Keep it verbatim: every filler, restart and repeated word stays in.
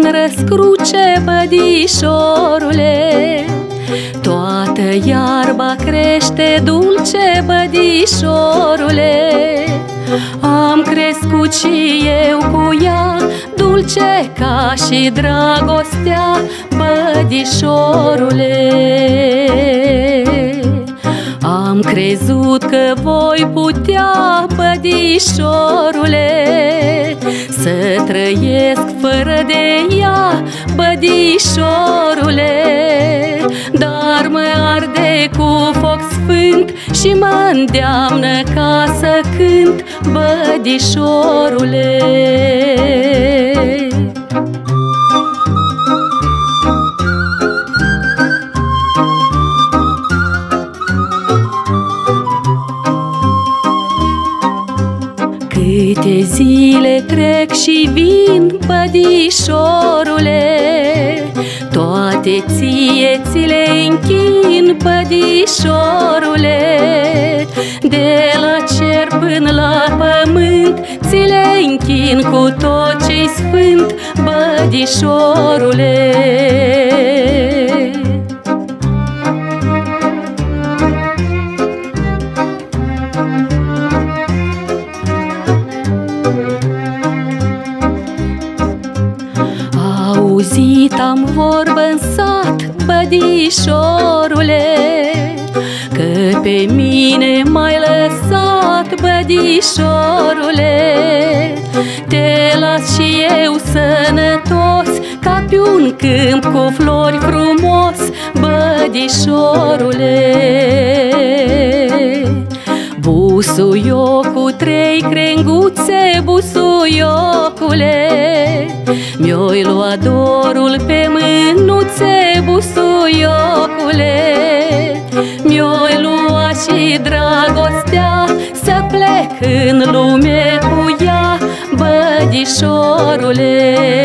în răscruce, bădișorule. Toată iarba crește dulce, bădișorule. Am crescut și eu cu ea, dulce ca și dragostea, bădișorule. Am crezut că voi putea, bădișorule, să trăiesc fără de ea, bădișorule. Dar mă arde cu foc sfânt și mă îndeamnă ca să cânt, bădișorule. Câte zile trec și vin, bădișorule, toate ție ți le închin, bădișorule. De la cer până la pământ ți le închin cu tot ce-i sfânt, bădișorule. Auzit am vorbă în sat, bădișorule, că pe mine m-ai lăsat, bădișorule. Te las și eu sănătos, ca pe un câmp cu flori frumos, bădișorule. Busuiocul, trei crenguțe, busuiocule, mi-oi lua dorul pe mânuțe, busuiocule. Mi-oi lua și dragostea, să plec în lume cu ea, bădișorule.